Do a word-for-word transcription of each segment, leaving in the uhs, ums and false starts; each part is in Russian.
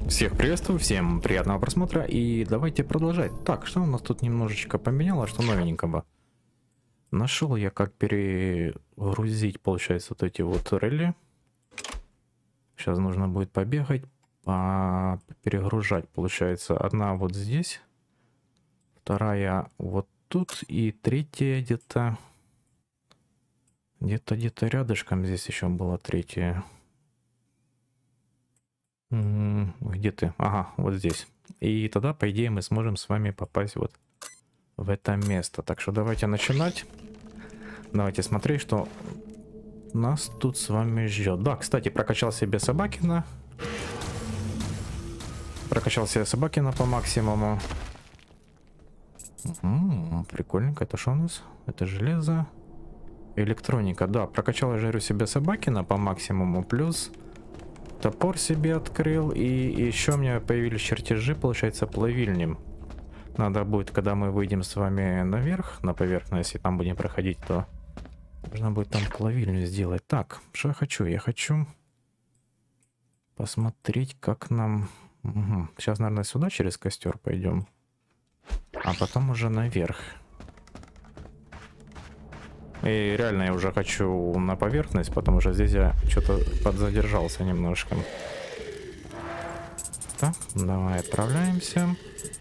Всех приветствую, всем приятного просмотра и давайте продолжать. Так, что у нас тут немножечко поменялось, что новенького? Нашел я, как перегрузить, получается, вот эти вот реле. Сейчас нужно будет побегать, а перегружать, получается, одна вот здесь, вторая вот тут и третья где-то, где-то, где-то рядышком здесь еще была третья. Где ты? Ага, вот здесь. И тогда, по идее, мы сможем с вами попасть вот в это место. Так что давайте начинать. Давайте смотреть, что нас тут с вами ждет. Да, кстати, прокачал себе Собакина. Прокачал себе Собакина по максимуму. М-м, прикольненько. Это что у нас? Это железо. Электроника. Да, прокачал я жарю себе Собакина по максимуму. Плюс... топор себе открыл, и еще у меня появились чертежи, получается, плавильни. Надо будет, когда мы выйдем с вами наверх, на поверхность, и там будем проходить, то нужно будет там плавильню сделать. Так, что я хочу? Я хочу посмотреть, как нам... Угу. Сейчас, наверное, сюда через костер пойдем, а потом уже наверх. И реально я уже хочу на поверхность, потому что здесь я что-то подзадержался немножко. Так, давай отправляемся.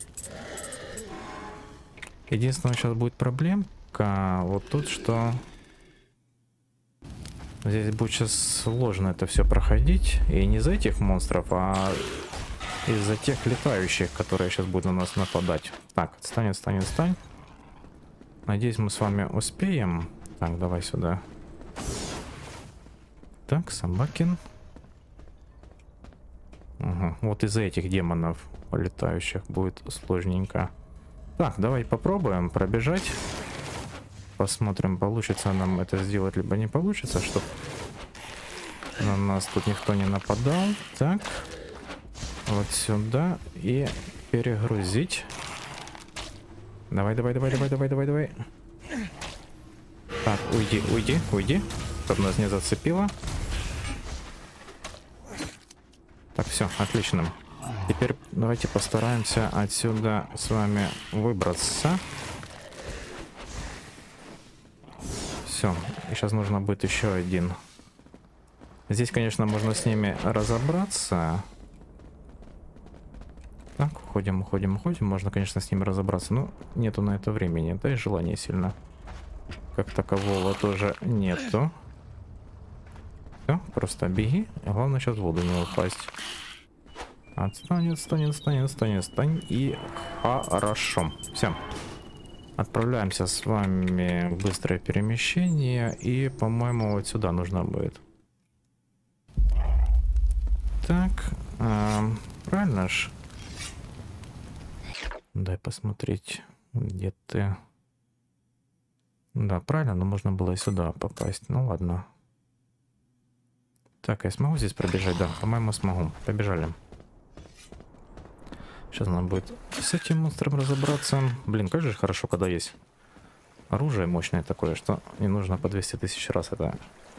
Единственное, сейчас будет проблемка вот тут, что здесь будет сейчас сложно это все проходить. И не из-за этих монстров, а из-за тех летающих, которые сейчас будут на нас нападать. Так, отстань, отстань, отстань. Надеюсь, мы с вами успеем. Так, давай сюда. Так, Собакин. Угу. Вот из-за этих демонов летающих будет сложненько. Так, давай попробуем пробежать. Посмотрим, получится нам это сделать, либо не получится, чтобы на нас тут никто не нападал. Так, вот сюда и перегрузить. Давай, давай, давай, давай, давай, давай, давай. Так, уйди, уйди, уйди, чтобы нас не зацепило. Так, все, отлично. Теперь давайте постараемся отсюда с вами выбраться. Все, и сейчас нужно будет еще один. Здесь, конечно, можно с ними разобраться. Так, уходим, уходим, уходим. Можно, конечно, с ними разобраться, но нету на это времени, да и желания сильно. Как такового тоже нету. Все, просто беги. Главное сейчас в воду не упасть. Отстань, отстань, отстань, отстань, отстань. И хорошо. Все. Отправляемся с вами в быстрое перемещение. И, по-моему, вот сюда нужно будет. Так. А, правильно ж? Дай посмотреть, где ты... Да, правильно, но можно было и сюда попасть. Ну ладно. Так, я смогу здесь пробежать? Да, по-моему, смогу. Побежали. Сейчас надо будет с этим монстром разобраться. Блин, как же хорошо, когда есть оружие мощное такое, что не нужно по двести тысяч раз это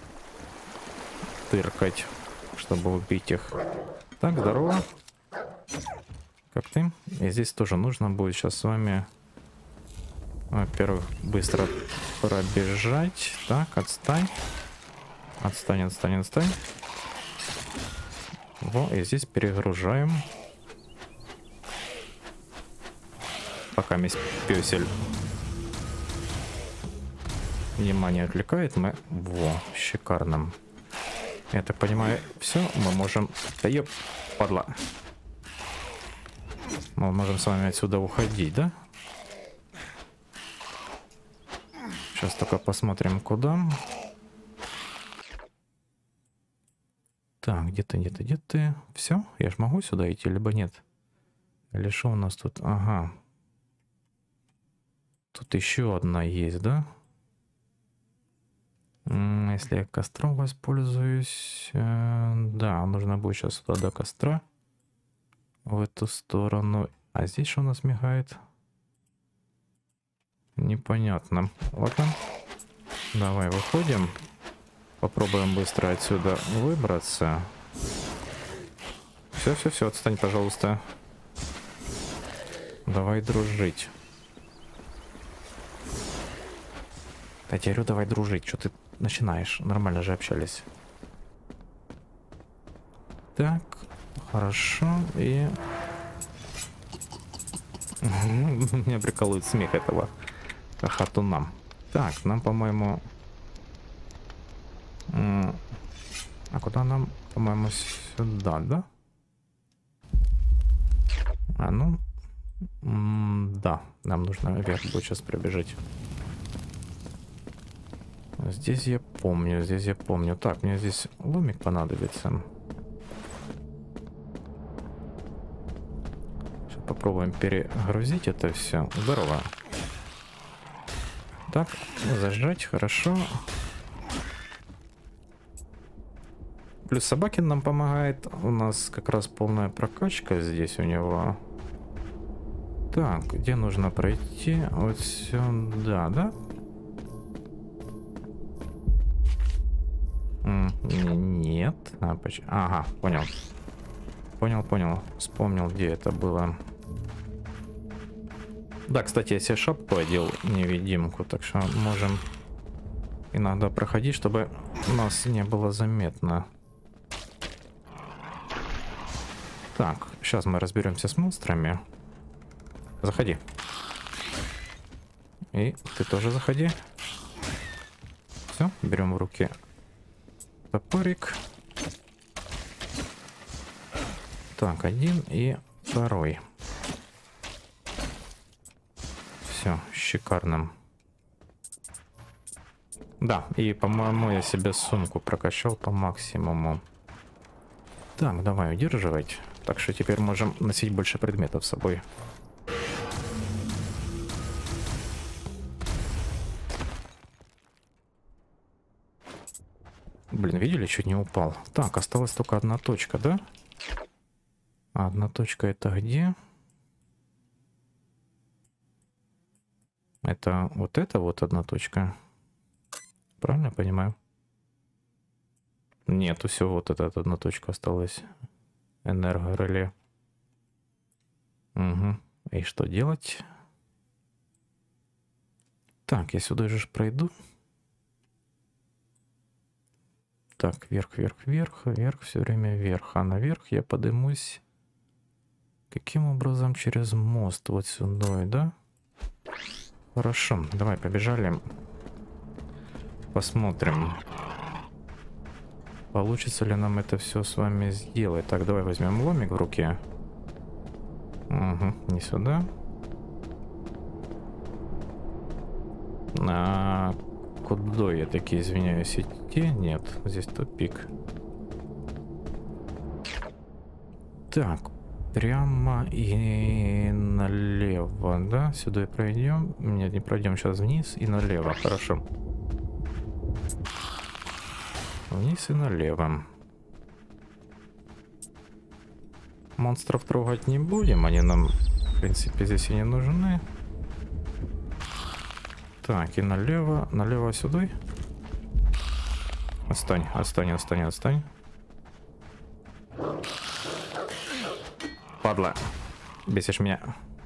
тыркать, чтобы убить их. Так, здорово. Как ты? И здесь тоже нужно будет сейчас с вами... Во-первых, быстро пробежать. Так, отстань. Отстань, отстань, отстань. Во, и здесь перегружаем. Пока мисс Пёсель внимание отвлекает, мы... Во, шикарно. Я так понимаю, все, мы можем... Да ёп, падла. Мы можем с вами отсюда уходить, да? Сейчас только посмотрим, куда. Так, где ты, где ты, где ты? Все? Я ж могу сюда идти, либо нет? Или что у нас тут? Ага. Тут еще одна есть, да? Если я костром воспользуюсь... Э, да, нужно будет сейчас сюда до костра. В эту сторону. А здесь что у нас мигает? Непонятно. Ладно. Давай выходим. Попробуем быстро отсюда выбраться. Все, все, все, отстань, пожалуйста. Давай дружить. Я тебе говорю, давай дружить. Что ты начинаешь? Нормально же общались. Так, хорошо. И... Меня прикалывает смех этого хатуна. Так, нам, по-моему... А куда нам? По-моему, сюда, да? А ну... Да, нам нужно вверх будет сейчас пробежать. Здесь я помню, здесь я помню. Так, мне здесь ломик понадобится. Сейчас попробуем перегрузить это все. Здорово. Так, зажать, хорошо. Плюс Собакин нам помогает. У нас как раз полная прокачка здесь у него. Так, где нужно пройти? Вот сюда, да? Нет. А, поч... Ага, понял. Понял, понял. Вспомнил, где это было. Да, кстати, я себе шапку одел, невидимку, так что можем иногда проходить, чтобы нас не было заметно. Так, сейчас мы разберемся с монстрами. Заходи. И ты тоже заходи. Все, берем в руки топорик. Так, один и второй. Все, шикарно. Да, и, по-моему, я себе сумку прокачал по максимуму. Так, давай удерживать. Так что теперь можем носить больше предметов с собой. Блин, видели, чуть не упал. Так, осталась только одна точка, да? А одна точка это где? Это вот это вот одна точка. Правильно я понимаю? Нет, все, вот эта одна точка осталась. Энергореле. Угу. И что делать? Так, я сюда же пройду. Так, вверх, вверх, вверх, вверх, все время вверх. А наверх я поднимусь. Каким образом? Через мост вот сюда, да? Хорошо, давай побежали. Посмотрим, получится ли нам это все с вами сделать. Так, давай возьмем ломик в руки. Угу, не сюда. А куда я таки, извиняюсь, идти? Нет, здесь тупик. Так, прямо и налево, да? Сюда и пройдем. Нет, не пройдем, сейчас вниз и налево. Хорошо. Вниз и налево. Монстров трогать не будем, они нам, в принципе, здесь и не нужны. Так, и налево, налево сюда. Отстань, отстань, отстань, отстань. Падла, бесишь меня.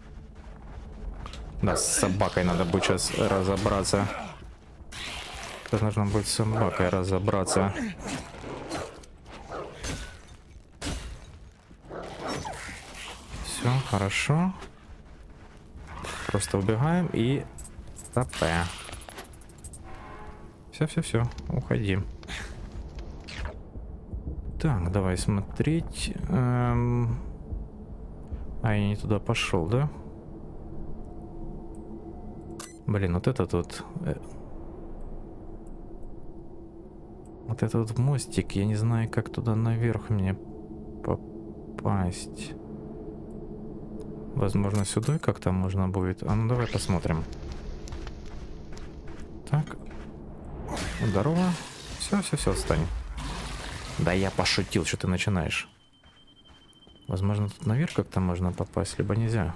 Да, с собакой надо будет сейчас разобраться. Сейчас нужно будет с собакой разобраться. Все, хорошо. Просто убегаем и... ТП. Все, все, все, уходи. Так, давай смотреть. Эм... А, я не туда пошел, да? Блин, вот это тут... Вот этот вот мостик, я не знаю, как туда наверх мне попасть. Возможно, сюда как-то можно будет. А ну давай посмотрим. Так. Здорово. Все, все, все, отстань. Да я пошутил, что ты начинаешь. Возможно, тут наверх как-то можно попасть, либо нельзя.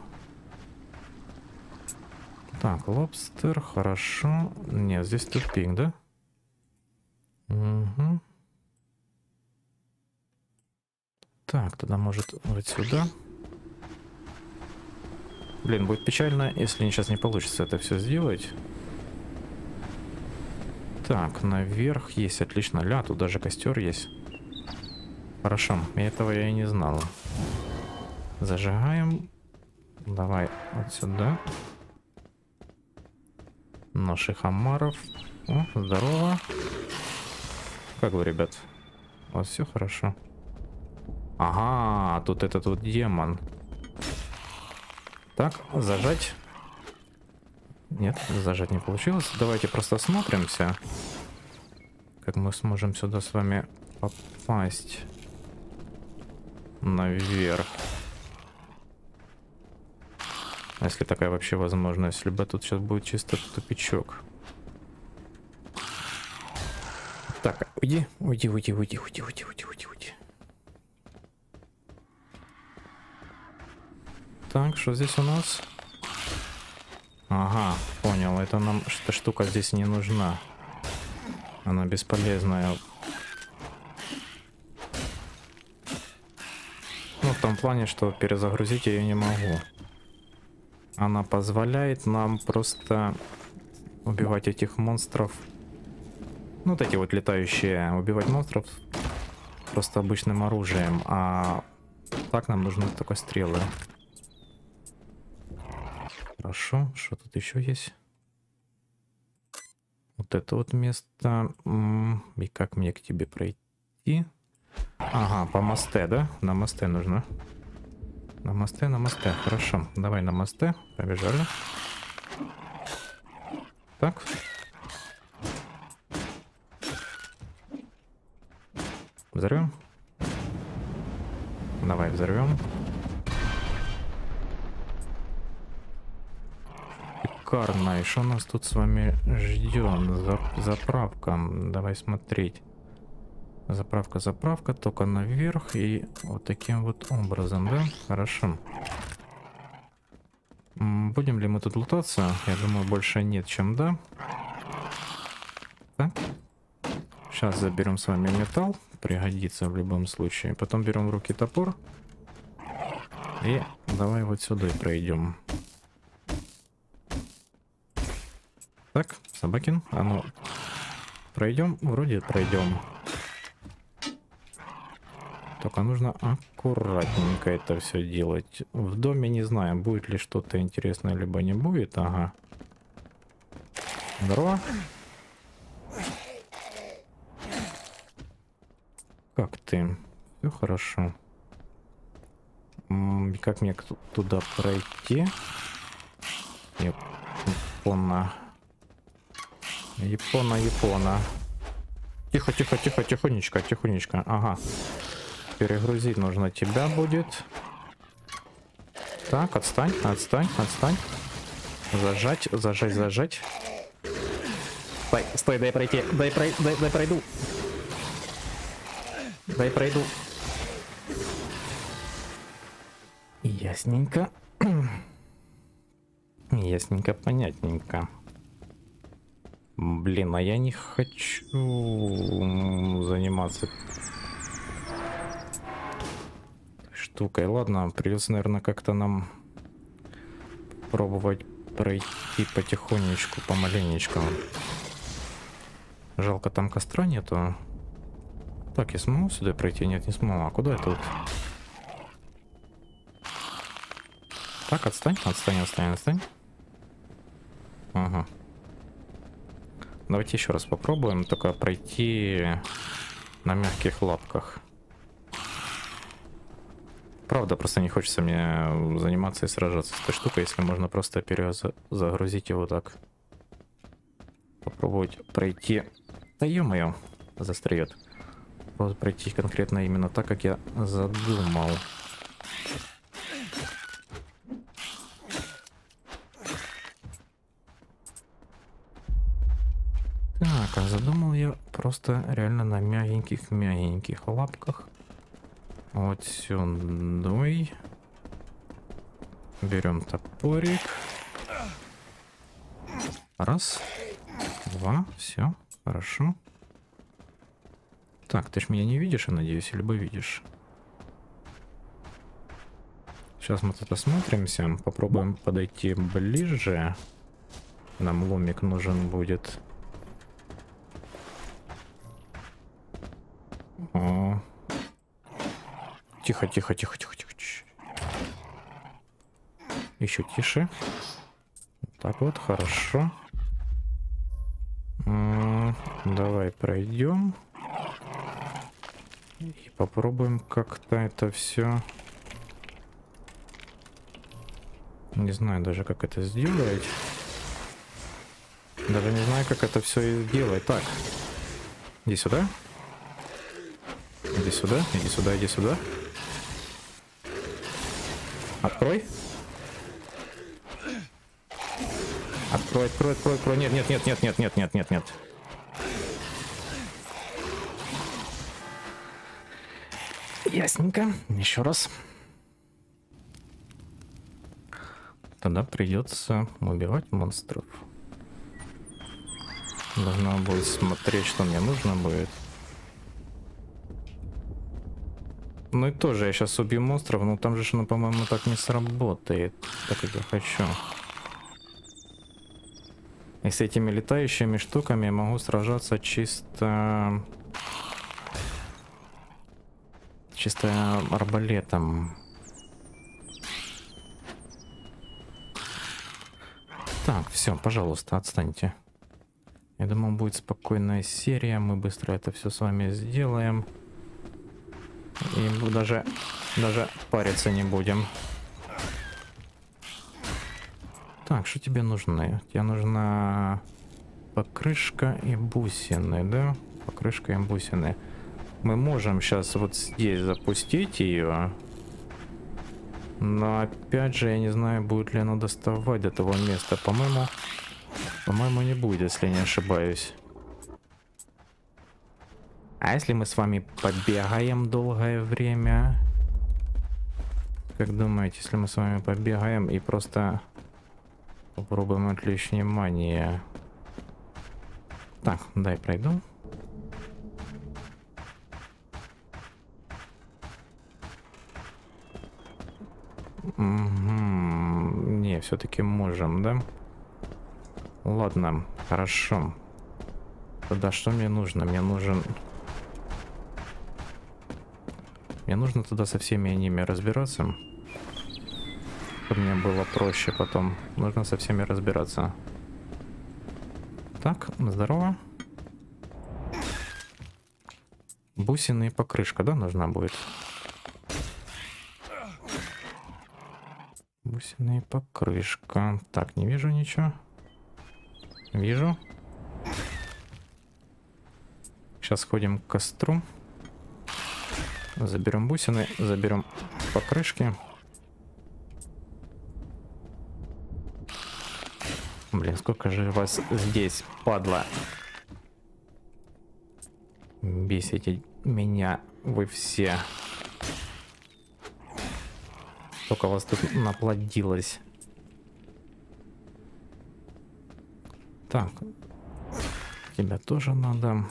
Так, лобстер, хорошо. Нет, здесь тупик, да? Угу. Так, тогда может вот сюда. Блин, будет печально, если сейчас не получится это все сделать. Так, наверх есть, отлично. Ля, тут даже костер есть. Хорошо, этого я и не знал. Зажигаем. Давай вот сюда. Ноши хамаров. О, здорово. Как вы, ребят? У вас все хорошо? Ага, тут этот вот демон. Так, зажать. Нет, зажать не получилось. Давайте просто осмотримся, как мы сможем сюда с вами попасть наверх. Если такая вообще возможность, либо тут сейчас будет чисто тупичок. Так, уйди, уйди, уйди, уйди, уйди, уйди, уйди, уйди, уйди. Так, что здесь у нас? Ага, понял, это нам эта штука здесь не нужна. Она бесполезная. Ну, в том плане, что перезагрузить я ее не могу. Она позволяет нам просто убивать этих монстров. Ну, вот эти вот летающие, убивать монстров просто обычным оружием. А так нам нужны только стрелы. Хорошо, что тут еще есть? Вот это вот место. И как мне к тебе пройти? Ага, по мосте, да? На мосте нужно. На мосте, на мосте. Хорошо, давай на мосте. Побежали. Так. Взорвем. Давай взорвем. Шикарно. И что нас тут с вами ждет? Заправка. Давай смотреть. Заправка, заправка. Только наверх. И вот таким вот образом, да? Хорошо. Будем ли мы тут лутаться? Я думаю, больше нет, чем да. Так. Сейчас заберем с вами металл. Пригодится в любом случае. Потом берем в руки топор. И давай вот сюда и пройдем. Так, Собакин, а ну пройдем, вроде пройдем. Только нужно аккуратненько это все делать. В доме не знаю, будет ли что-то интересное, либо не будет. Ага. Здорово. Как ты? Все хорошо. М-м, как мне туда пройти? Япона. Япона, Япона. Тихо, тихо, тихо, тихонечко, тихонечко. Ага. Перегрузить нужно тебя будет. Так, отстань, отстань, отстань. Зажать, зажать, зажать. Стой, стой, дай пройти. Дай, прой, дай, дай пройду. Дай пройду. Ясненько. Ясненько, понятненько. Блин, а я не хочу заниматься штукой. Ладно, придется, наверное, как-то нам пробовать пройти потихонечку, помаленечку. Жалко, там костра нету. Так, я смогу сюда пройти? Нет, не смогу. А куда я тут? Так, отстань, отстань, отстань, отстань. Ага. Давайте еще раз попробуем, только пройти на мягких лапках. Правда, просто не хочется мне заниматься и сражаться с этой штукой, если можно просто перезагрузить его так. Попробовать пройти. Да ё-моё, застряет. Просто пройти конкретно именно так, как я задумал. Так, а задумал я просто реально на мягеньких-мягеньких лапках. Вот сюда. Берем топорик. Раз, два, все, хорошо. Так, ты ж меня не видишь, я надеюсь, либо видишь? Сейчас мы тут осмотримся, попробуем подойти ближе. Нам ломик нужен будет. О. Тихо, тихо, тихо, тихо, тихо. Еще тише. Так вот, хорошо. М-м, давай пройдем. И попробуем как-то это все. Не знаю даже, как это сделать. Даже не знаю, как это все сделать. Так. Иди сюда. Иди сюда, иди сюда, иди сюда. Открой. Открой, открой, открой, открой. Нет, нет, нет, нет, нет, нет, нет, нет, нет. Ясненько. Еще раз. Тогда придется убивать монстров. Должна будет смотреть, что мне нужно будет. Ну и тоже я сейчас убью монстров, но там же, ну, по-моему, так не сработает, так как я хочу. И с этими летающими штуками я могу сражаться чисто... Чисто арбалетом. Так, все, пожалуйста, отстаньте. Я думаю, будет спокойная серия. Мы быстро это все с вами сделаем. И даже, даже париться не будем. Так, что тебе нужно? Тебе нужна покрышка и бусины, да? Покрышка и бусины. Мы можем сейчас вот здесь запустить ее. Но опять же, я не знаю, будет ли оно доставать до того места. По-моему, по-моему, не будет, если не ошибаюсь. А если мы с вами побегаем долгое время? Как думаете, если мы с вами побегаем и просто попробуем отвлечь внимание? Так, дай пройду. Угу. Не, все-таки можем, да? Ладно, хорошо. Тогда что мне нужно? Мне нужен... Мне нужно тогда со всеми ними разбираться. Чтобы мне было проще потом. Нужно со всеми разбираться. Так, здорово. Бусины и покрышка, да, нужна будет? Бусины и покрышка. Так, не вижу ничего. Вижу. Сейчас сходим к костру. Заберем бусины, заберем покрышки. Блин, сколько же вас здесь, падла. Бесите меня вы все. Сколько вас тут наплодилось. Так. Тебя тоже надо.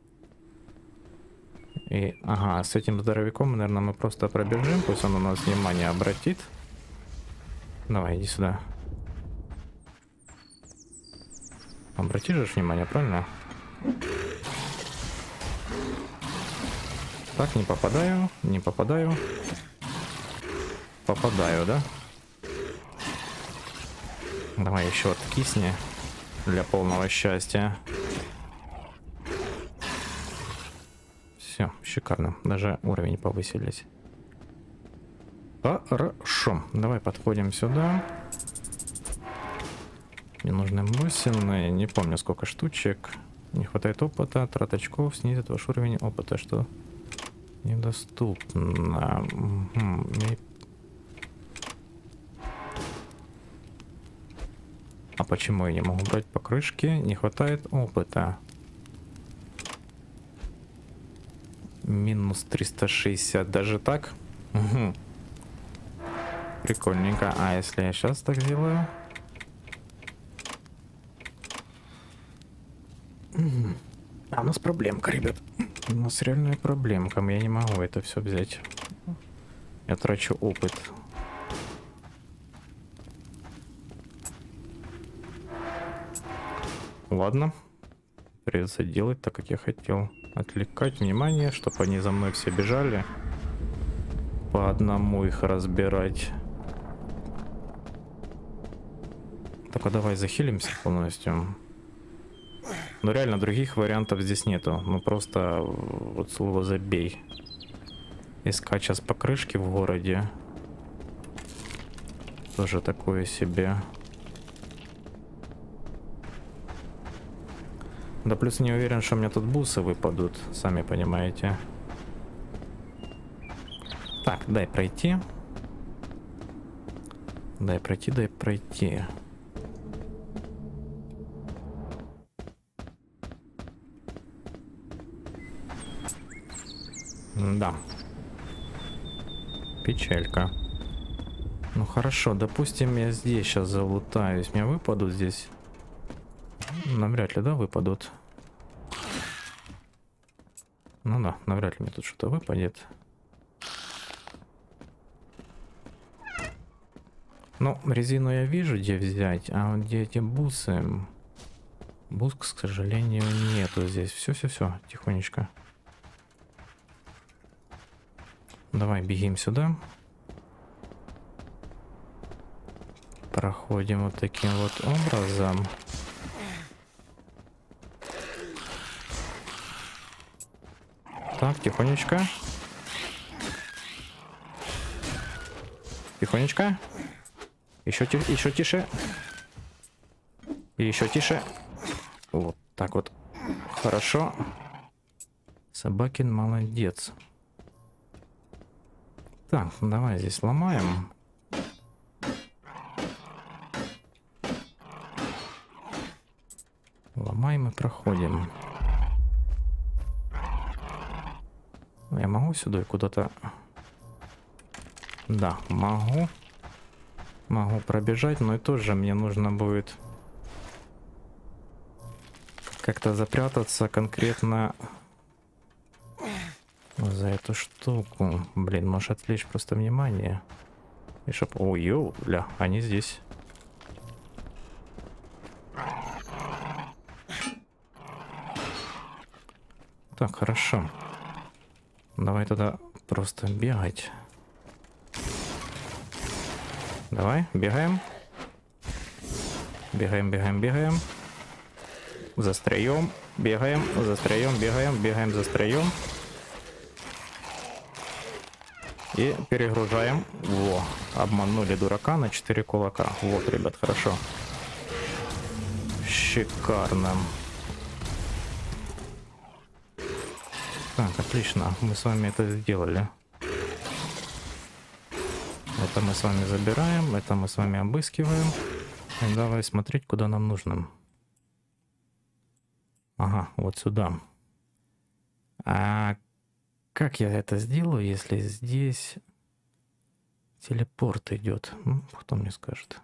И, ага, с этим здоровяком, наверное, мы просто пробежим. Пусть он у нас внимание обратит. Давай, иди сюда. Обрати же внимание, правильно? Так, не попадаю, не попадаю. Попадаю, да? Давай еще откисни для полного счастья. Все, шикарно. Даже уровень повысились. Хорошо. Давай подходим сюда. Мне нужны бусины. Не помню, сколько штучек. Не хватает опыта. Трат очков снизит ваш уровень опыта, что недоступно. Угу. А почему я не могу брать покрышки? Не хватает опыта. Минус триста шестьдесят. Даже так? Угу. Прикольненько. А если я сейчас так сделаю? А у нас проблемка, ребят. У нас реальная проблемка. Я не могу это все взять. Я трачу опыт. ладно. Придется делать так, как я хотел. Отвлекать внимание, чтобы они за мной все бежали. По одному их разбирать. Только давай захилимся полностью. Но реально других вариантов здесь нету. Ну просто вот слово забей. Искать сейчас покрышки в городе. Тоже такое себе. Да плюс не уверен, что у меня тут бусы выпадут. Сами понимаете. Так, дай пройти. Дай пройти, дай пройти. Да. Печалька. Ну хорошо, допустим, я здесь сейчас залутаюсь. Мне выпадут здесь? Навряд ли, да, выпадут? Ну да, навряд ли мне тут что-то выпадет. Ну, резину я вижу, где взять, а вот где эти бусы... Бус, к сожалению, нету здесь. Все-все-все, тихонечко. Давай, бегим сюда. Проходим вот таким вот образом. Так, тихонечко. Тихонечко. Еще, еще тише. И еще тише. Вот так вот. Хорошо. Собакин молодец. Так, давай здесь ломаем. Ломаем и проходим. Я могу сюда куда-то... Да, могу. Могу пробежать, но и тоже мне нужно будет как-то запрятаться конкретно за эту штуку. Блин, может отвлечь просто внимание. И чтоб... Ой, ё, бля, они здесь. Так, хорошо. Давай тогда просто бегать. Давай, бегаем. Бегаем, бегаем, бегаем. Застроем, бегаем, застроем, бегаем, бегаем, застроем. И перегружаем. Во, обманули дурака на четыре кулака. Вот, ребят, хорошо. Шикарно. Так, отлично. Мы с вами это сделали. Это мы с вами забираем. Это мы с вами обыскиваем. И давай смотреть, куда нам нужно. Ага, вот сюда. А как я это сделаю, если здесь телепорт идет? Ну, кто мне скажет?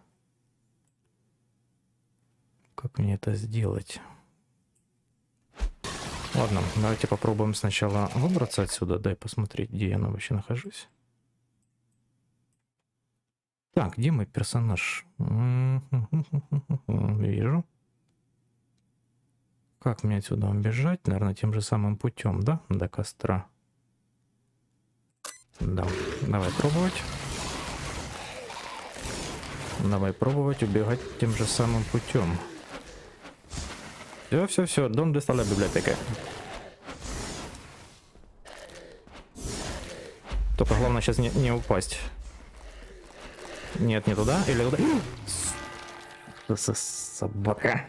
Как мне это сделать? Ладно, давайте попробуем сначала выбраться отсюда. Дай посмотреть, где я вообще нахожусь. Так, где мой персонаж? Вижу. Как мне отсюда бежать? Наверное, тем же самым путем, да? До костра. Да, давай пробовать. Давай пробовать убегать тем же самым путем. Все, все, все. Дом достала библиотека. Только главное сейчас не, не упасть. Нет, не туда или туда. Собака.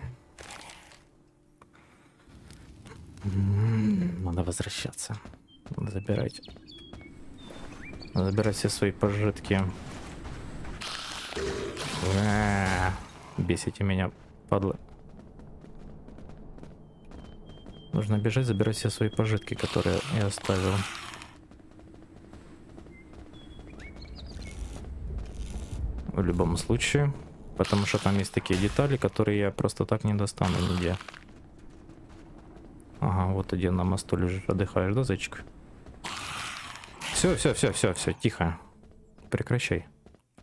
Надо возвращаться. Надо забирать. Надо забирать все свои пожитки. А-а-а, бесите меня, падлы. Нужно бежать, забирать все свои пожитки, которые я оставил. В любом случае. Потому что там есть такие детали, которые я просто так не достану нигде. Ага, вот один на мосту лежишь, отдыхаешь, да, зайчик? Все, все, все, все, все, тихо. Прекращай.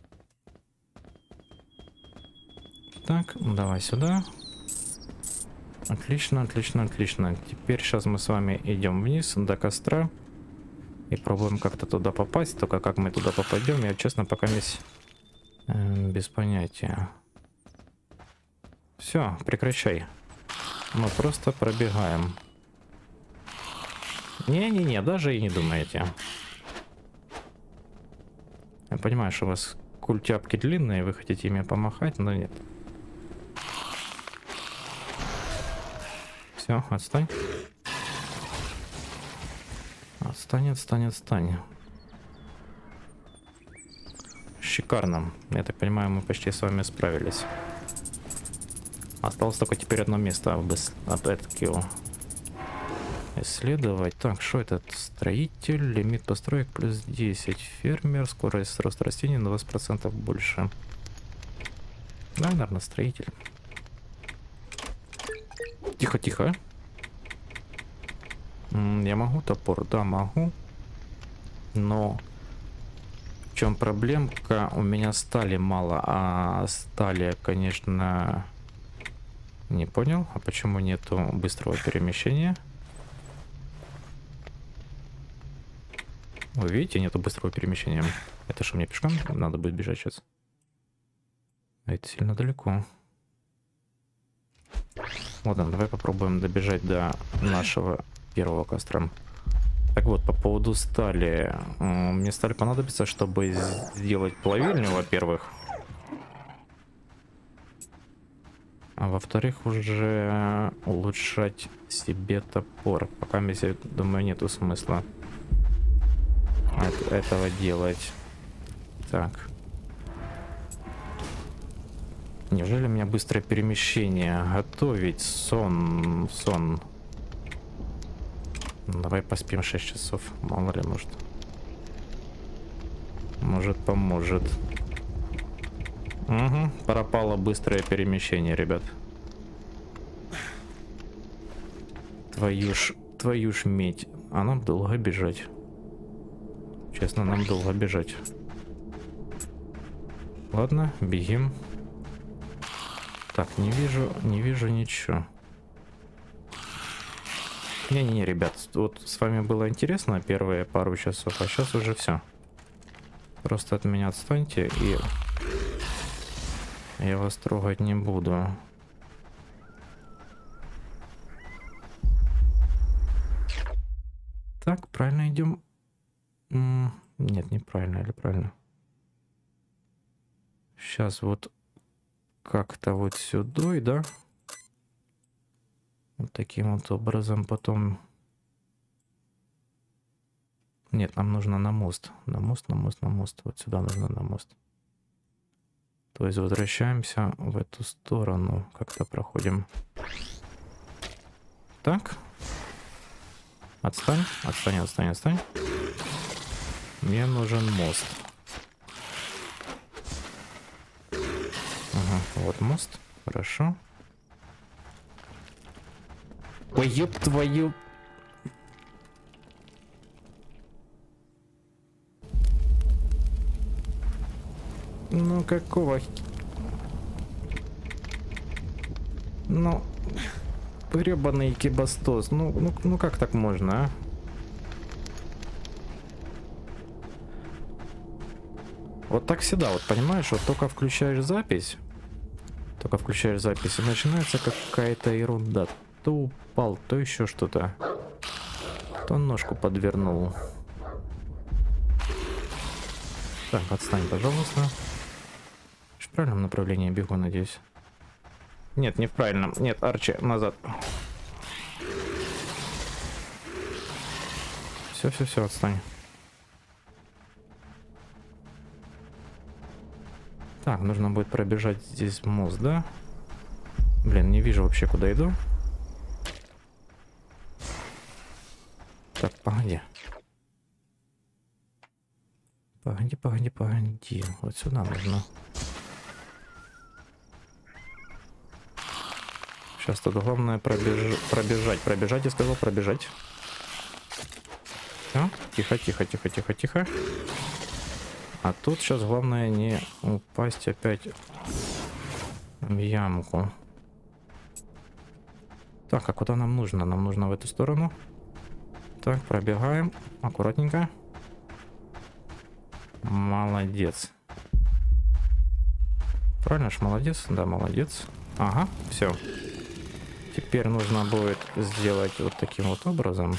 Так, давай сюда. Отлично, отлично, отлично. Теперь сейчас мы с вами идем вниз до костра и пробуем как-то туда попасть. Только как мы туда попадем, я честно пока весь э, без понятия. Все, прекращай. Мы просто пробегаем. Не-не-не, даже и не думайте. Я понимаю, что у вас культяпки длинные, вы хотите ими помахать, но нет. Все, отстань. Отстань, отстань, отстань. Шикарно. Я так понимаю, мы почти с вами справились. Осталось только теперь одно место от этого. Исследовать. Так, что это? Строитель. Лимит построек плюс десять. Фермер. Скорость роста растений на двадцать процентов больше. Да, наверное, строитель. Тихо, тихо. Я могу топор? Да, могу. Но в чем проблемка? У меня стали мало, а стали, конечно, не понял. А почему нету быстрого перемещения? Вы видите, нету быстрого перемещения. Это что, мне пешком надо будет бежать сейчас? А это сильно далеко. Ладно, давай попробуем добежать до нашего первого костра. Так вот, по поводу стали. Мне сталь понадобится, чтобы сделать плавильню, во-первых. А во-вторых, уже улучшать себе топор. Пока, я думаю, нету смысла этого делать. Так. Неужели у меня быстрое перемещение? Готовить сон. Сон. Давай поспим шесть часов. Мало ли, может. Может, поможет. Угу. Пропало быстрое перемещение, ребят. Твою ж, твою ж медь. А нам долго бежать. Честно, нам долго бежать. Ладно, бегим. Так, не вижу, не вижу ничего. Не-не-не, ребят, вот с вами было интересно первые пару часов, а сейчас уже все. Просто от меня отстаньте, и я вас трогать не буду. Так, правильно идем? Нет, неправильно или правильно? Сейчас вот как-то вот сюда, да? Вот таким вот образом потом... Нет, нам нужно на мост. На мост, на мост, на мост. Вот сюда нужно на мост. То есть возвращаемся в эту сторону. Как-то проходим. Так. Отстань, отстань, отстань, отстань. Мне нужен мост. Ага, вот мост. Хорошо. Ой, ёб твою... Ну, какого... Ну... Гребаный кибастос. Ну, ну, ну как так можно, а? Вот так всегда, вот понимаешь, вот только включаешь запись, только включаешь запись, и начинается какая-то ерунда. То упал, то еще что-то. То ножку подвернул. Так, отстань, пожалуйста. В правильном направлении бегу, надеюсь. Нет, не в правильном. Нет, Арчи, назад. Все, все, все, отстань. Так, нужно будет пробежать здесь мост, да? Блин, не вижу вообще, куда иду. Так, погоди. Погоди, погоди, погоди. Вот сюда нужно. Сейчас тут главное пробеж... пробежать. Пробежать, я сказал, пробежать. Все, тихо, тихо, тихо, тихо, тихо. А тут сейчас главное не упасть опять в ямку. Так, а куда нам нужно? Нам нужно в эту сторону. Так, пробегаем. Аккуратненько. Молодец. Правильно ж, молодец? Да, молодец. Ага, все. Теперь нужно будет сделать вот таким вот образом.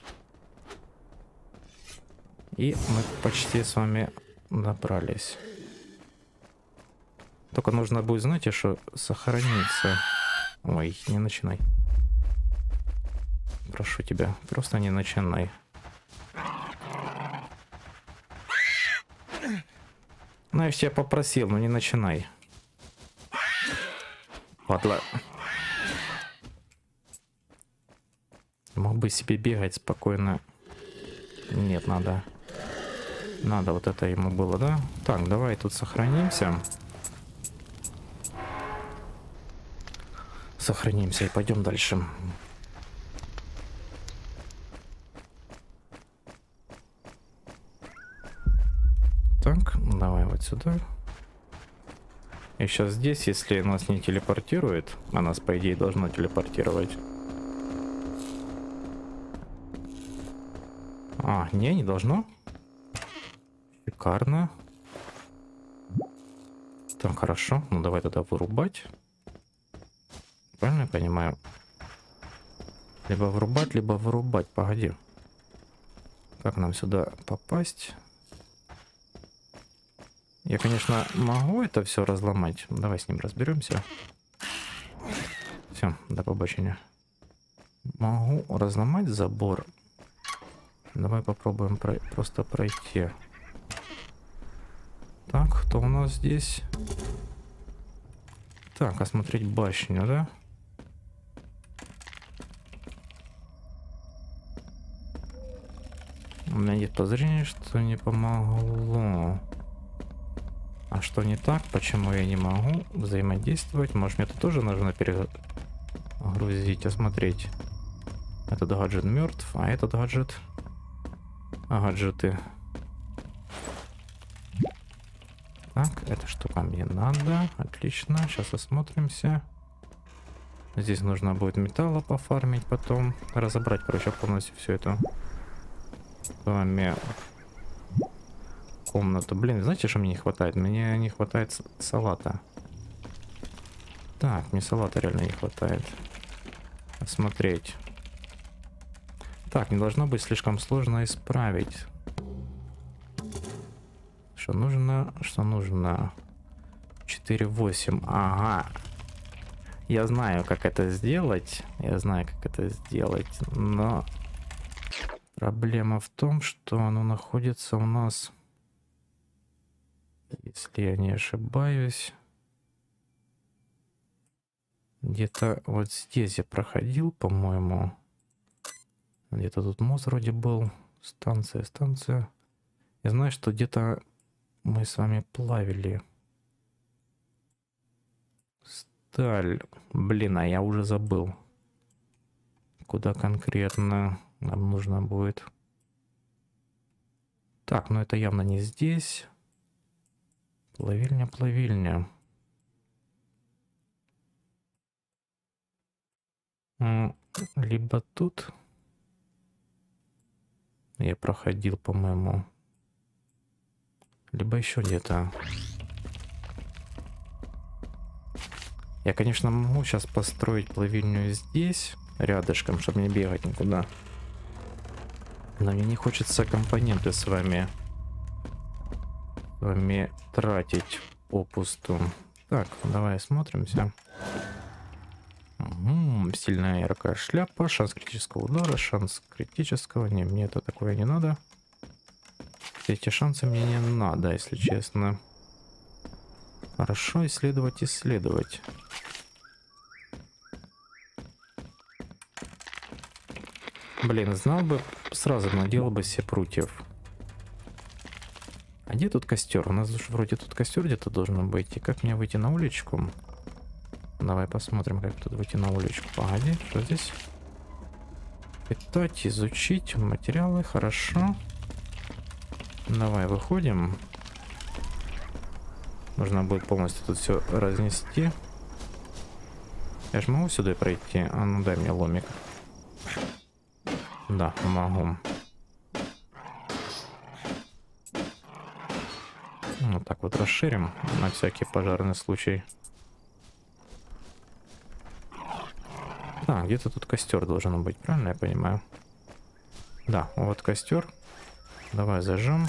И мы почти с вами добрались. Только нужно будет, знаете, что сохраниться. Ой, не начинай. Прошу тебя, просто не начинай. Ну, я тебя попросил, но не начинай. Падла. Мог бы себе бегать спокойно. Нет, надо. Надо вот это ему было, да? Так, давай тут сохранимся. Сохранимся и пойдем дальше. Так, давай вот сюда. И сейчас здесь, если нас не телепортирует, а нас, по идее, должно телепортировать. А, не, не должно. Шикарно. Так, хорошо. Ну, давай тогда вырубать. Правильно я понимаю? Либо вырубать, либо вырубать. Погоди. Как нам сюда попасть? Я, конечно, могу это все разломать. Давай с ним разберемся. Все, до побачення. Могу разломать забор. Давай попробуем про просто пройти. Так, кто у нас здесь? Так, осмотреть башню, да? У меня есть подозрение, что не помогло. А что не так? Почему я не могу взаимодействовать? Может, мне тут тоже нужно перегрузить, осмотреть. Этот гаджет мертв, а этот гаджет... А гаджеты... Так, эта штука мне надо. Отлично, сейчас осмотримся. Здесь нужно будет металла пофармить потом. Разобрать, короче, полностью все это. С вами... комнату. Блин, знаете, что мне не хватает? Мне не хватает салата. Так, мне салата реально не хватает. Смотреть. Так, не должно быть слишком сложно исправить. Что нужно? Что нужно? четыре восемь. Ага. Я знаю, как это сделать. Я знаю, как это сделать. Но проблема в том, что оно находится у нас... Если я не ошибаюсь, где-то вот здесь я проходил, по-моему. Где-то тут мост вроде был. Станция, станция. Я знаю, что где-то мы с вами плавили сталь. Блин, а я уже забыл. Куда конкретно нам нужно будет. Так, ну это явно не здесь. Плавильня, плавильня. Либо тут. Я проходил, по-моему. Либо еще где-то. Я, конечно, могу сейчас построить плавильню здесь, рядышком, чтобы не бегать никуда. Но мне не хочется компоненты с вами... вами тратить попусту. Так, давай осмотримся. Угу, сильная яркая шляпа, шанс критического удара, шанс критического. Не, мне это такое не надо. Эти шансы мне не надо, если честно. Хорошо, исследовать, исследовать. Блин, знал бы, сразу наделал бы себе прутьев. А где тут костер? У нас вроде тут костер где-то должен быть. И как мне выйти на уличку? Давай посмотрим, как тут выйти на уличку. Погоди, что здесь? Питать, изучить материалы, хорошо. Давай, выходим. Нужно будет полностью тут все разнести. Я же могу сюда пройти? А ну дай мне ломик. Да, могу. Вот так вот расширим на всякий пожарный случай. А, где-то тут костер должен быть, правильно я понимаю? Да, вот костер. Давай зажжем.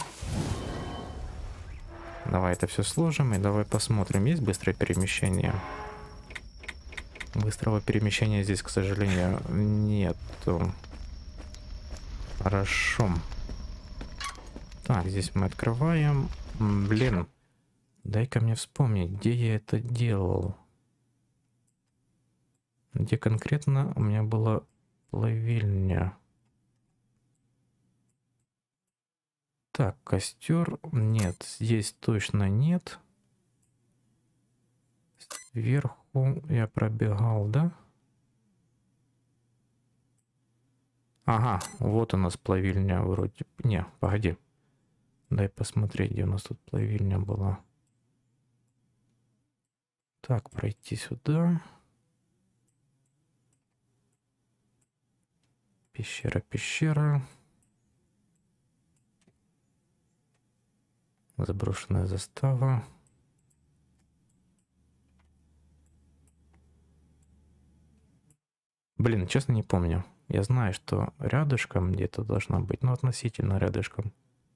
Давай это все сложим и давай посмотрим, есть быстрое перемещение. Быстрого перемещения здесь, к сожалению, нету. Хорошо. Так, здесь мы открываем. Блин, дай-ка мне вспомнить, где я это делал. Где конкретно у меня была плавильня. Так, костер. Нет, здесь точно нет. Сверху я пробегал, да? Ага, вот у нас плавильня вроде. Не, погоди. Дай посмотреть, где у нас тут плавильня была. Так, пройти сюда. Пещера, пещера. Заброшенная застава. Блин, честно не помню. Я знаю, что рядышком где-то должна быть, но относительно рядышком.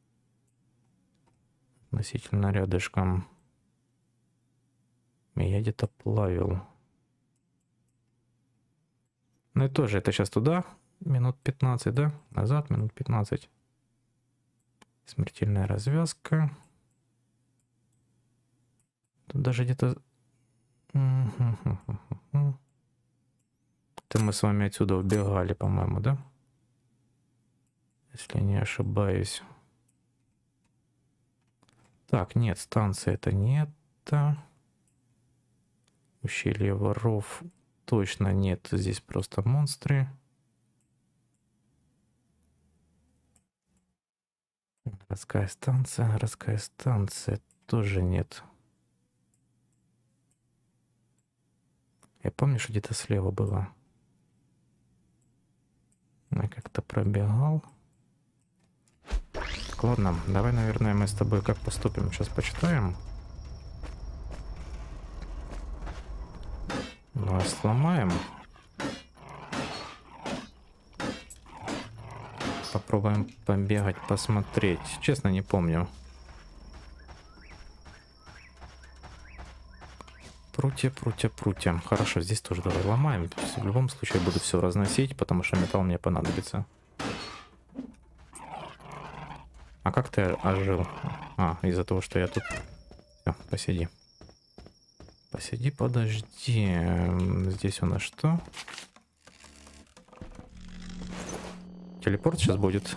Относительно рядышком. Я где-то плавил. Ну и тоже, это сейчас туда минут пятнадцать, да? Назад минут пятнадцать. Смертельная развязка. Тут даже где-то... Это мы с вами отсюда убегали, по-моему, да? Если не ошибаюсь. Так, нет, станция это не это. Ущелье воров точно нет. Здесь просто монстры. Городская станция, городская станция тоже нет. Я помню, что где-то слева было. Я как-то пробегал. Так, ладно, давай, наверное, мы с тобой как поступим. Сейчас почитаем. Давай сломаем. Попробуем побегать, посмотреть. Честно, не помню. Прутья, прутья, прутья. Хорошо, здесь тоже давай ломаем. В любом случае буду все разносить, потому что металл мне понадобится. А как ты ожил? А, из-за того, что я тут... Все, посиди. Посиди, подожди. Здесь у нас что? Телепорт сейчас будет.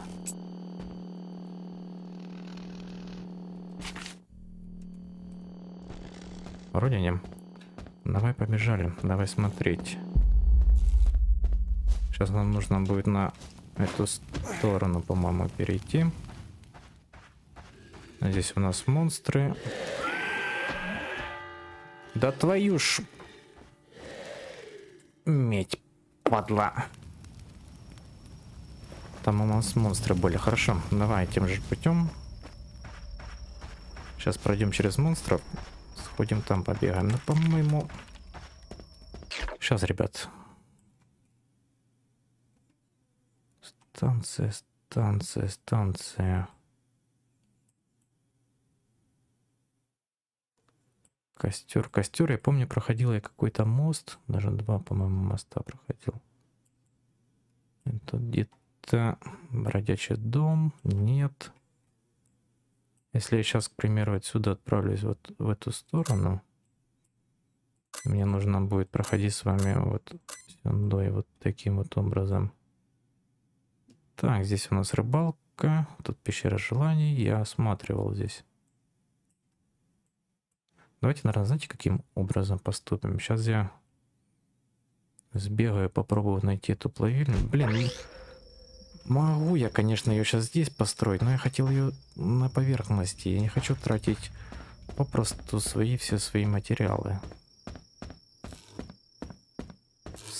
Вроде не. Давай побежали. Давай смотреть. Сейчас нам нужно будет на эту сторону, по-моему, перейти. Здесь у нас монстры. Да твою ж... Медь, падла. Там у нас монстры были. Хорошо, давай тем же путем. Сейчас пройдем через монстров. Сходим там, побегаем. Ну, по-моему... Сейчас, ребят. Станция, станция, станция. Костер, костер. Я помню, проходил я какой-то мост. Даже два, по-моему, моста проходил. Это где-то бродячий дом. Нет. Если я сейчас, к примеру, отсюда отправлюсь вот в эту сторону, мне нужно будет проходить с вами вот сюда, вот таким вот образом. Так, здесь у нас рыбалка. Тут пещера желаний. Я осматривал здесь. Давайте, наверное, знаете, каким образом поступим? Сейчас я сбегаю, попробую найти эту плавильню. Блин, могу я, конечно, ее сейчас здесь построить, но я хотел ее на поверхности. Я не хочу тратить попросту свои все свои материалы.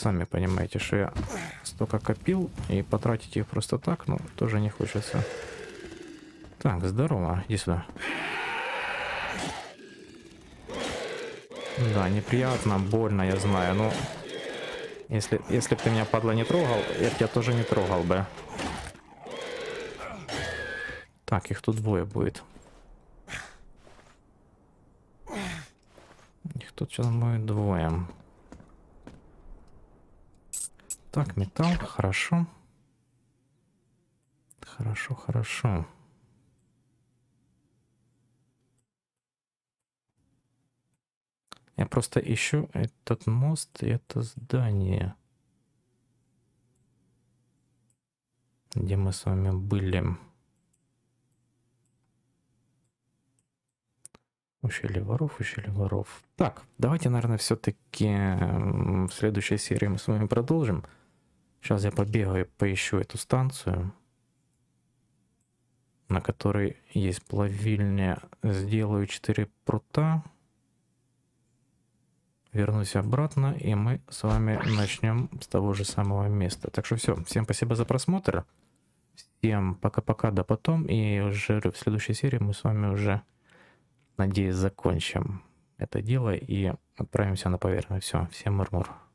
сами понимаете, что я столько копил, и потратить их просто так, ну, тоже не хочется. Так, здорово, иди сюда. Да, неприятно, больно, я знаю, но... Если, если бы ты меня, падла, не трогал, я тебя тоже не трогал бы. Так, их тут двое будет. Их тут сейчас будет двое. Так, металл, хорошо. Хорошо, хорошо. Я просто ищу этот мост и это здание, где мы с вами были. Ущелье воров, ущелье воров. Так, давайте, наверное, все-таки в следующей серии мы с вами продолжим. Сейчас я побегаю, поищу эту станцию, на которой есть плавильня. Сделаю четыре прута. Вернусь обратно, и мы с вами начнем с того же самого места. Так что все, всем спасибо за просмотр. Всем пока-пока, до потом. И уже в следующей серии мы с вами уже, надеюсь, закончим это дело и отправимся на поверхность. Все, всем мур-мур.